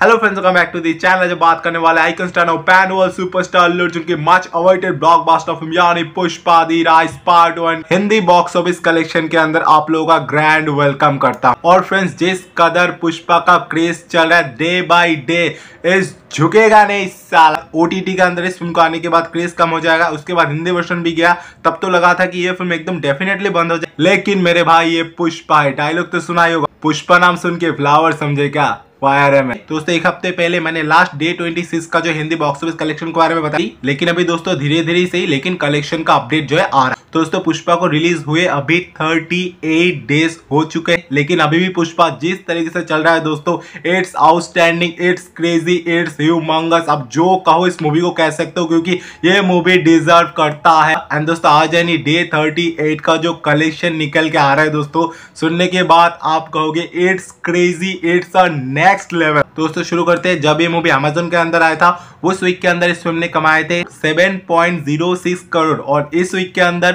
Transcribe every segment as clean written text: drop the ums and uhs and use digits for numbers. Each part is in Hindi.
Hello friends, welcome back to the channel. जो बात करने वाले आइकन स्टार और pan world superstar Allu Arjun की मच अवेटेड ब्लॉकबस्टर फिल्म यानी Pushpa the rise part 1 Hindi box office collection के अंदर आप लोगों का ग्रैंड वेलकम करता हूं। और फ्रेंड्स, जिस कदर पुष्पा का क्रेज चल रहा है डे बाय डे, इस झुकेगा नहीं साल। ओटीटी के अंदर इस फिल्म को आने के बाद क्रेज कम हो जाएगा, उसके बाद हिंदी वर्जन भी गया, तब तो लगा था कि ये फिल्म एकदम डेफिनेटली बंद हो जाए। लेकिन मेरे भाई, ये पुष्पा है। डायलॉग तो सुना ही होगा, पुष्पा नाम सुन के फ्लावर समझे क्या फायर है। मैं दोस्तों एक हफ्ते पहले मैंने लास्ट डे 26 का जो हिंदी बॉक्स ऑफिस कलेक्शन के बारे में बताई, लेकिन अभी दोस्तों धीरे धीरे सही लेकिन कलेक्शन का अपडेट जो है आ रहा है। दोस्तों पुष्पा को रिलीज हुए अभी 38 डेज हो चुके हैं, लेकिन अभी भी पुष्पा जिस तरीके से चल रहा है दोस्तों, it's outstanding, it's crazy, it's humongous. अब जो कहो इस मूवी को कह सकते हो, क्योंकि ये मूवी डिजर्व करता है। एंड दोस्तों आज यानी डे 38 का जो कलेक्शन निकल के आ रहा है दोस्तों, सुनने के बाद आप कहोगे it's crazy, it's a next level. दोस्तों शुरू करते हैं। जब ये मूवी अमेज़न के अंदर आया था, उस वीक के अंदर इस फिल्म ने कमाए थे 7.06 करोड़ और इस वीक के अंदर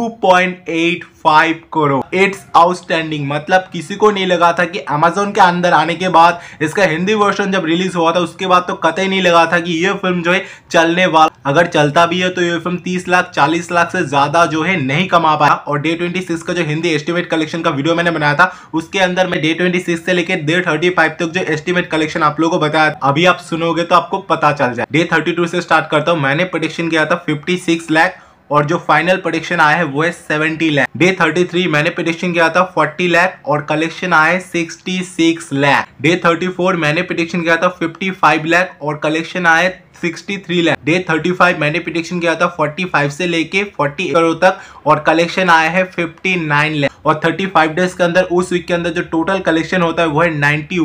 2.85 करोड़। It's outstanding. मतलब किसी को नहीं लगा था कि अमेज़न के अंदर आने के बाद, इसका हिंदी वर्जन जब रिलीज हुआ था उसके बाद तो कतई नहीं लगा था कि ये फिल्म जो है चलने वाला। अगर चलता भी है तो ये फिल्म 30 लाख 40 लाख से ज्यादा जो है नहीं कमा पाया। और डे 26 का जो हिंदी एस्टिमेट कलेक्शन का वीडियो मैंने बनाया था, उसके अंदर मैं डे 26 से लेकर डे 35 तक जो एस्टिमेट कलेक्शन आप लोगों को बताया, अभी आप सुनोगे तो आपको पता चल जाए। डे 32 से स्टार्ट करता हूँ। मैंने प्रेडिक्शन किया था 56 लाख और जो फाइनल प्रेडिक्शन आया है वो है 70 लाख। डे 33 मैंने प्रेडिक्शन किया था 40 लाख और कलेक्शन आया है 66 लाख। डे 34 मैंने प्रेडिक्शन किया था 55 लाख और कलेक्शन आया 63 लाख। डे 35 मैंने प्रेडिक्शन किया था 45 से लेके 40 करोड़ तक और कलेक्शन आया है 59 लाख। और 35 डेज के अंदर, उस वीक के अंदर जो टोटल कलेक्शन होता है वो है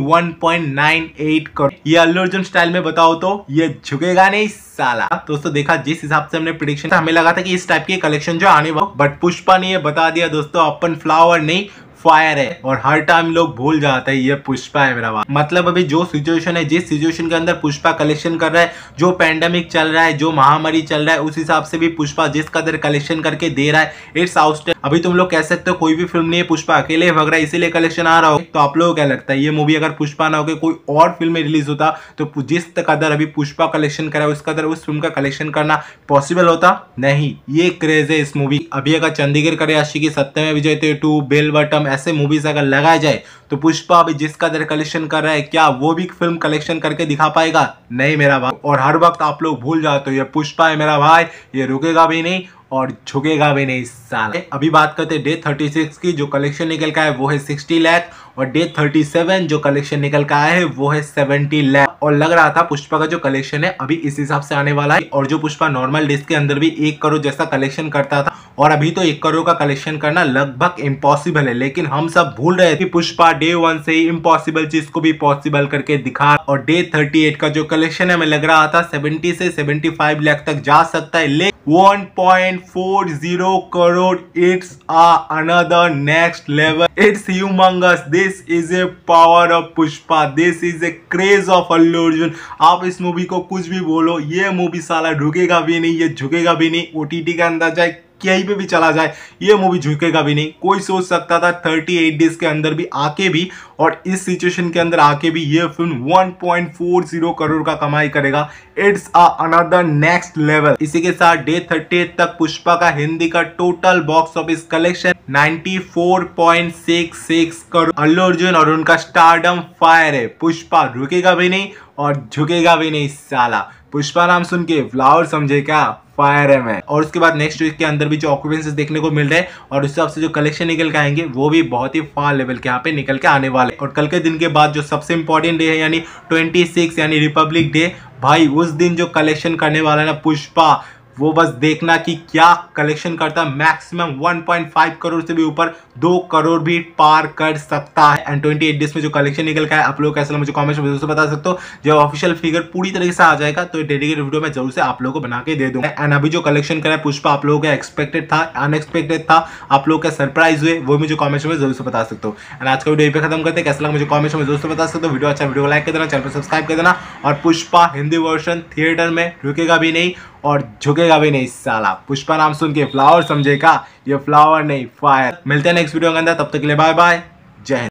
91.98 करोड़। ये अल्लू अर्जुन स्टाइल में बताओ तो ये झुकेगा नहीं साला। दोस्तों देखा जिस हिसाब से हमने प्रेडिक्शन, हमें लगा था कि इस टाइप की कलेक्शन जो आने वाला, बट पुष्पा ने ये बता दिया दोस्तों, अपन फ्लावर नहीं फायर है। और हर टाइम लोग भूल जाते हैं ये पुष्पा है मेरा बात। मतलब अभी जो सिचुएशन है, जिस सिचुएशन के अंदर पुष्पा कलेक्शन कर रहा है, जो पैंडेमिक चल रहा है, जो महामारी चल रहा है, उस हिसाब से भी पुष्पा जिस कदर कलेक्शन करके दे रहा है, इट्स आउटस्टैंडिंग। अभी तुम लोग कह सकते हो कोई भी फिल्म नहीं है, पुष्पा अकेले भग रहा है इसीलिए कलेक्शन आ रहा हो। तो आप लोगों को क्या लगता है, ये मूवी अगर पुष्पा ना होकर कोई और फिल्म में रिलीज होता तो जिस कदर अभी पुष्पा कलेक्शन करा उस कदर उस फिल्म का कलेक्शन करना पॉसिबल होता? नहीं। ये क्रेज है इस मूवी। अभी अगर चंडीगढ़ करे आशिकी सत्यमेव विजयते 2, बेल बॉटम ऐसे मूवीज अगर लगाया जाए तो पुष्पा अभी जिस कदर कलेक्शन कर रहा है, क्या वो भी फिल्म कलेक्शन करके दिखा पाएगा? नहीं मेरा भाई। और हर वक्त आप लोग भूल जाते हो ये पुष्पा है मेरा भाई, ये रुकेगा भी नहीं और झुकेगा भी नहीं साला। अभी बात करते हैं डे 36 की। जो कलेक्शन निकल का है वो है 60 लाख और डे 37 जो कलेक्शन निकल का है वो है 70 लाख। और लग रहा था पुष्पा का जो कलेक्शन है अभी इस हिसाब से आने वाला है। और जो पुष्पा नॉर्मल डेज के अंदर भी 1 करोड़ जैसा कलेक्शन करता था, और अभी तो 1 करोड़ का कलेक्शन करना लगभग इम्पॉसिबल है। लेकिन हम सब भूल रहे थे कि पुष्पा डे 1 से ही इम्पॉसिबल चीज को भी पॉसिबल करके दिखा। और डे 38 का जो कलेक्शन है, हमें लग रहा था 70 से 75 लाख तक जा सकता है, लेकिन 1.40 crore. It's another next level, it's humongous. This is a power of Pushpa, this is a craze of Allu Arjun. आप इस मूवी को कुछ भी बोलो, ये मूवी साला रुकेगा भी नहीं, ये झुकेगा भी नहीं। ओटीटी का अंदर जाए, कहीं पे भी चला जाए, ये मूवी झुकेगा भी नहीं। कोई सोच सकता था 38 डेज के अंदर भी आके भी, और इस सिचुएशन के अंदर आके भी ये फिल्म 1.40 करोड़ का कमाई करेगा। It's another next level. इसी के साथ डे 38 तक पुष्पा का हिंदी का total box office collection 94.66 crore. Allu Arjun और उनका स्टारडम फायर है। पुष्पा रुकेगा भी नहीं और झुकेगा भी नहीं साला। पुष्पा नाम सुन के फ्लावर समझे क्या फायर है मैं। और उसके बाद नेक्स्ट वीक के अंदर भी जो ऑक्यूपेंसीज देखने को मिल रहे हैं और उस हिसाब से जो कलेक्शन निकल के आएंगे वो भी बहुत ही फार लेवल के यहाँ पे निकल के आने वाले। और कल के दिन के बाद जो सबसे इंपॉर्टेंट डे है यानी 26 यानी रिपब्लिक डे, भाई उस दिन जो कलेक्शन करने वाला है ना पुष्पा, वो बस देखना कि क्या कलेक्शन करता है। मैक्सिमम 1.5 करोड़ से भी ऊपर 2 करोड़ भी पार कर सकता है। एंड 28 डेज में जो कलेक्शन निकल का है, आप लोग कैसा मुझे कमेंट्स में जरूर से बता सकते हो। जब ऑफिशियल फिगर पूरी तरीके से आ जाएगा तो डेडिकेटेड वीडियो में जरूर से आप लोगों को बना के दे दूंगा। एंड अभी जो कलेक्शन करा है पुष्पा, आप लोगों का एक्सपेक्टेड था, अनएक्सपेक्टेड था, आप लोग का सरप्राइज हुए, वो मुझे कमेंट्स में जरूर से बता सकते हो। एंड आज का वीडियो यहीं पे खत्म करते हैं। कैसा लगा मुझे कमेंट्स में जरूर से बता सकते हो। वीडियो अच्छा वीडियो को लाइक कर देना, चैनल पर सब्सक्राइब कर देना। और पुष्पा हिंदी वर्जन थिएटर में रुकेगा भी नहीं और झुकेगा भी नहीं साला। पुष्पा नाम सुन के फ्लावर समझेगा, ये फ्लावर नहीं फायर। मिलते हैं नेक्स्ट वीडियो के अंदर, तब तक के लिए बाय बाय, जय हिंद।